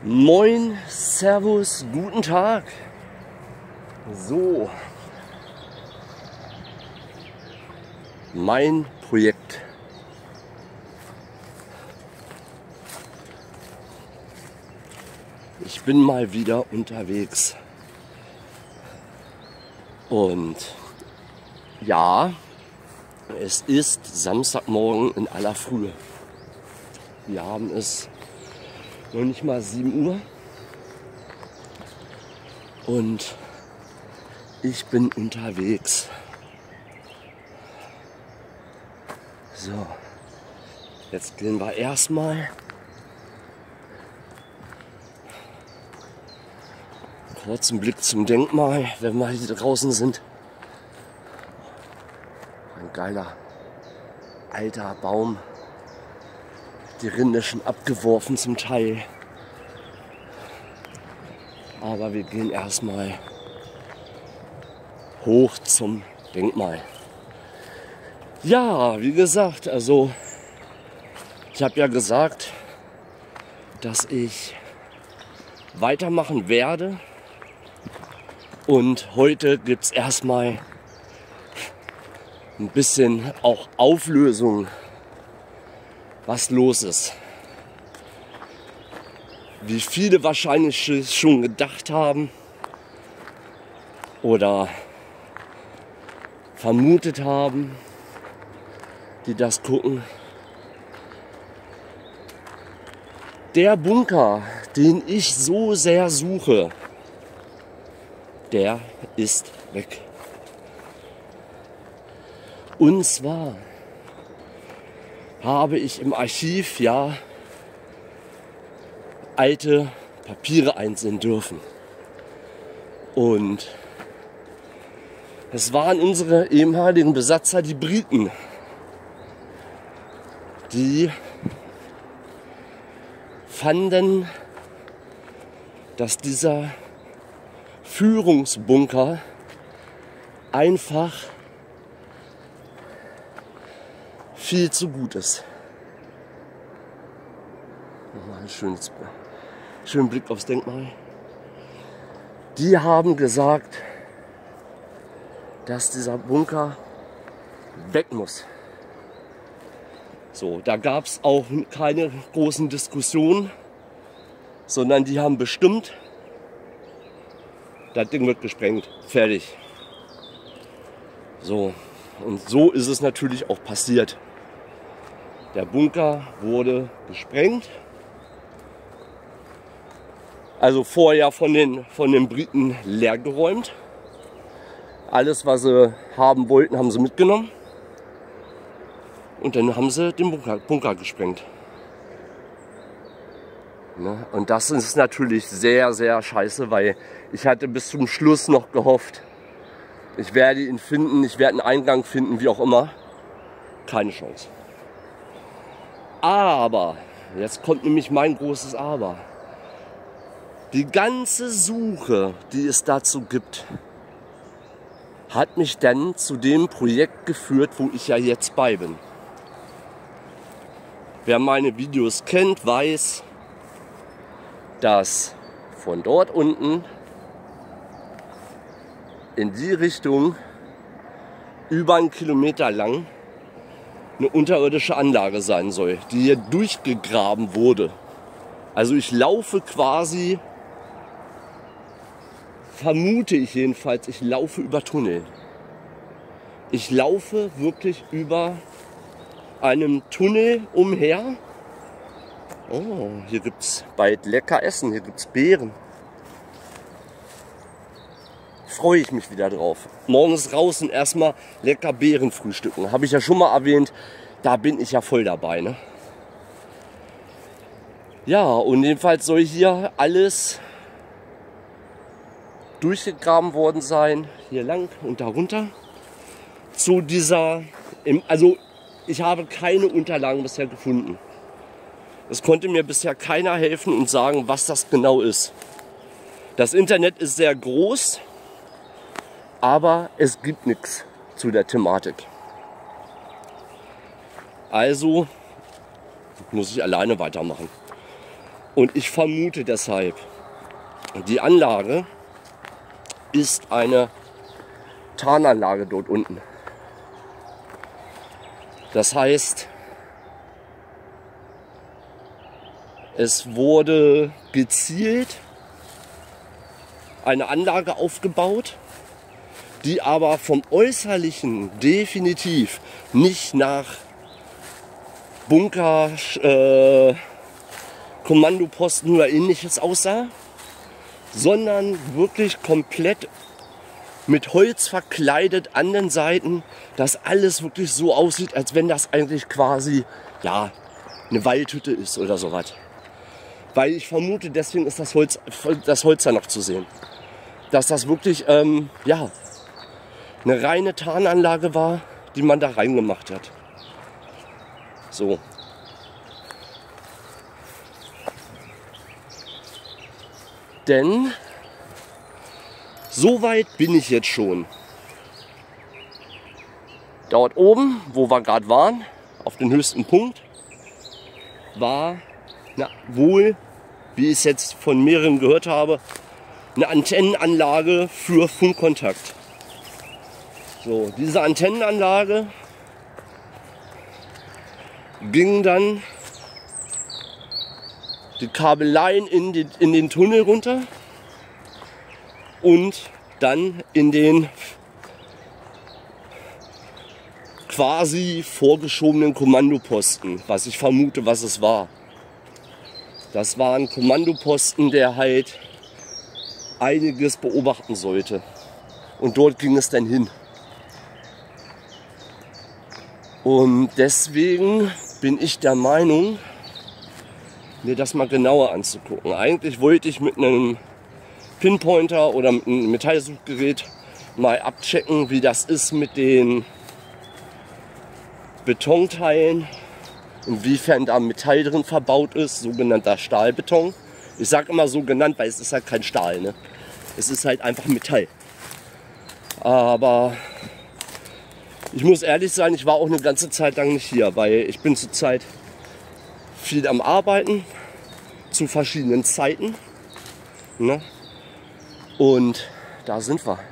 Moin, Servus, guten Tag. So, mein Projekt. Ich bin mal wieder unterwegs. Und ja, es ist Samstagmorgen in aller Frühe. Wir haben es noch nicht mal 7 Uhr und ich bin unterwegs. So, jetzt gehen wir erstmal kurzen Blick zum Denkmal, wenn wir hier draußen sind. Ein geiler alter Baum. Die Rinde schon abgeworfen zum Teil. Aber wir gehen erstmal hoch zum Denkmal. Ja, wie gesagt, also ich habe ja gesagt, dass ich weitermachen werde. Und heute gibt es erstmal ein bisschen auch Auflösung, was los ist. Wie viele wahrscheinlich schon gedacht haben oder vermutet haben, die das gucken. Der Bunker, den ich so sehr suche, der ist weg. Und zwar habe ich im Archiv ja alte Papiere einsehen dürfen. Und es waren unsere ehemaligen Besatzer, die Briten, die fanden, dass dieser Führungsbunker einfach viel zu gut ist. Nochmal einen schönen Blick aufs Denkmal. Die haben gesagt, dass dieser Bunker weg muss. So, da gab es auch keine großen Diskussionen, sondern die haben bestimmt, das Ding wird gesprengt, fertig. So, und so ist es natürlich auch passiert. Der Bunker wurde gesprengt. Also vorher von den Briten leergeräumt. Alles, was sie haben wollten, haben sie mitgenommen. Und dann haben sie den Bunker gesprengt. Ne? Und das ist natürlich sehr, sehr scheiße, weil ich hatte bis zum Schluss noch gehofft, ich werde ihn finden, ich werde einen Eingang finden, wie auch immer. Keine Chance. Aber, jetzt kommt nämlich mein großes Aber. Die ganze Suche, die es dazu gibt, hat mich dann zu dem Projekt geführt, wo ich ja jetzt bei bin. Wer meine Videos kennt, weiß, dass von dort unten in die Richtung über 1 Kilometer lang eine unterirdische Anlage sein soll, die hier durchgegraben wurde. Also ich laufe quasi, vermute ich jedenfalls, ich laufe über Tunnel. Ich laufe wirklich über einem Tunnel umher. Oh, hier gibt es bald lecker Essen, hier gibt es Beeren. Freue ich mich wieder drauf. Morgens raus und erstmal lecker Beeren frühstücken. Habe ich ja schon mal erwähnt, da bin ich ja voll dabei. Ne? Ja, und jedenfalls soll hier alles durchgegraben worden sein. Hier lang und darunter. Zu dieser, also ich habe keine Unterlagen bisher gefunden. Es konnte mir bisher keiner helfen und sagen, was das genau ist. Das Internet ist sehr groß, aber es gibt nichts zu der Thematik. Also muss ich alleine weitermachen. Und ich vermute deshalb, die Anlage ist eine Tarnanlage dort unten. Das heißt, es wurde gezielt eine Anlage aufgebaut, die aber vom Äußerlichen definitiv nicht nach Bunker, Kommandoposten oder ähnliches aussah, sondern wirklich komplett mit Holz verkleidet an den Seiten, dass alles wirklich so aussieht, als wenn das eigentlich quasi, ja, eine Waldhütte ist oder sowas. Weil ich vermute, deswegen ist das Holz da noch zu sehen. Dass das wirklich, ja, eine reine Tarnanlage war, die man da reingemacht hat. So. Denn so weit bin ich jetzt schon. Dort oben, wo wir gerade waren, auf den höchsten Punkt, war wohl, wie ich es jetzt von mehreren gehört habe, eine Antennenanlage für Funkkontakt. So, diese Antennenanlage ging dann die Kabeleien in den Tunnel runter und dann in den quasi vorgeschobenen Kommandoposten, was ich vermute, was es war. Das war ein Kommandoposten, der halt einiges beobachten sollte. Und dort ging es dann hin. Und deswegen bin ich der Meinung, mir das mal genauer anzugucken. Eigentlich wollte ich mit einem Pinpointer oder mit einem Metallsuchgerät mal abchecken, wie das ist mit den Betonteilen, inwiefern da Metall drin verbaut ist, sogenannter Stahlbeton. Ich sage immer so genannt, weil es ist halt kein Stahl, ne? Es ist halt einfach Metall. Aber ich muss ehrlich sein, ich war auch eine ganze Zeit lang nicht hier, weil ich bin zurzeit viel am Arbeiten, zu verschiedenen Zeiten, ne? Und da sind wir.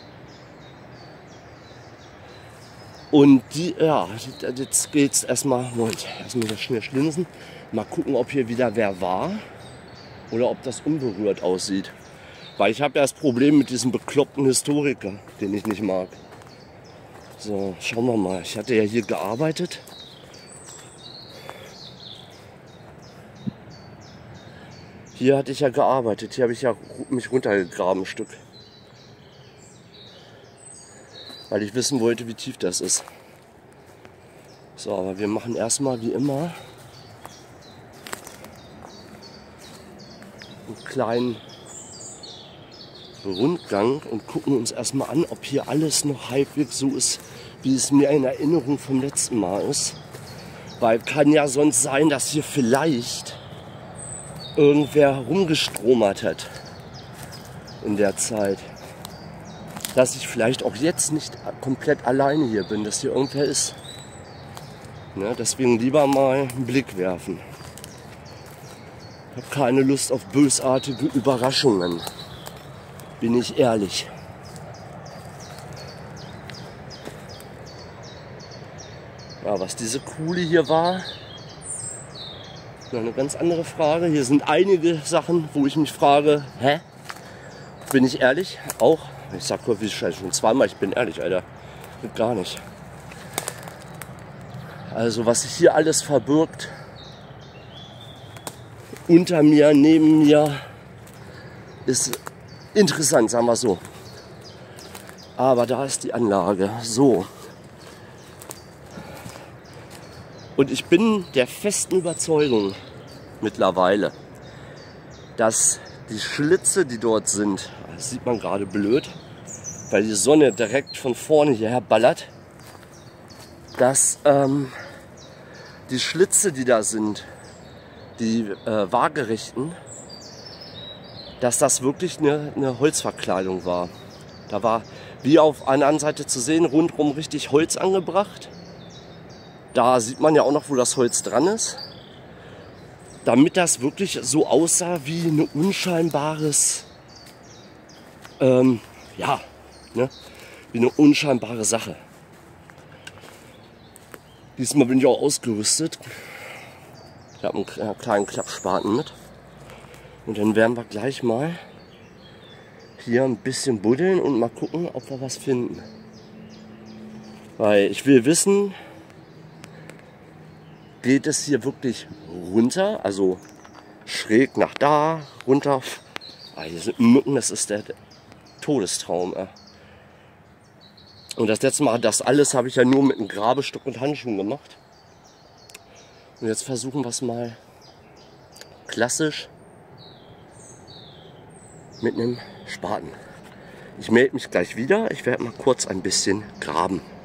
Und jetzt geht's erstmal wieder schnell schlinsen. Mal gucken, ob hier wieder wer war oder ob das unberührt aussieht. Weil ich habe ja das Problem mit diesem bekloppten Historiker, den ich nicht mag. So, schauen wir mal. Ich hatte ja hier gearbeitet. Hier hatte ich ja gearbeitet. Hier habe ich ja mich runtergegraben ein Stück. Weil ich wissen wollte, wie tief das ist. So, aber wir machen erstmal wie immer einen kleinen Rundgang und gucken uns erstmal an, ob hier alles noch halbwegs so ist, wie es mir in Erinnerung vom letzten Mal ist. Weil kann ja sonst sein, dass hier vielleicht irgendwer rumgestromert hat in der Zeit. Dass ich vielleicht auch jetzt nicht komplett alleine hier bin, dass hier irgendwer ist. Ne, deswegen lieber mal einen Blick werfen. Ich habe keine Lust auf bösartige Überraschungen. Bin ich ehrlich. Ja, was diese Kuhle hier war, eine ganz andere Frage. Hier sind einige Sachen, wo ich mich frage, hä? Bin ich ehrlich? Auch. Ich sag wie schon zweimal, ich bin ehrlich, Alter. Geht gar nicht. Also was sich hier alles verbirgt, unter mir, neben mir, ist interessant, sagen wir so. Aber da ist die Anlage. So. Und ich bin der festen Überzeugung mittlerweile, dass die Schlitze, die dort sind, das sieht man gerade blöd, weil die Sonne direkt von vorne hierher ballert, dass die Schlitze, die da sind, die waagerechten, dass das wirklich eine Holzverkleidung war. Da war, wie auf einer anderen Seite zu sehen, rundherum richtig Holz angebracht. Da sieht man ja auch noch, wo das Holz dran ist. damit das wirklich so aussah wie ein unscheinbares, ja, ne? Wie eine unscheinbare Sache. Diesmal bin ich auch ausgerüstet. Ich habe einen kleinen Klappspaten mit. Und dann werden wir gleich mal hier ein bisschen buddeln und mal gucken, ob wir was finden. Weil ich will wissen, geht es hier wirklich runter, also schräg nach da, runter. Ah, hier sind Mücken, das ist der Todestraum. Und das letzte Mal, das alles habe ich ja nur mit einem Grabestock und Handschuhen gemacht. Und jetzt versuchen wir es mal klassisch mit einem Spaten. Ich melde mich gleich wieder. Ich werde mal kurz ein bisschen graben.